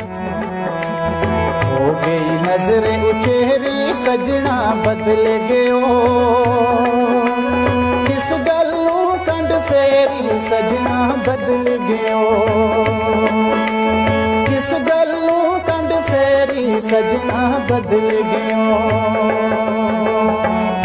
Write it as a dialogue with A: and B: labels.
A: हो गई नजरे उचेरी सजना बदल गयो, किस गलू कंड फेरी सजना बदल गयो, किस गलू कंड फेरी सजना बदल गयो।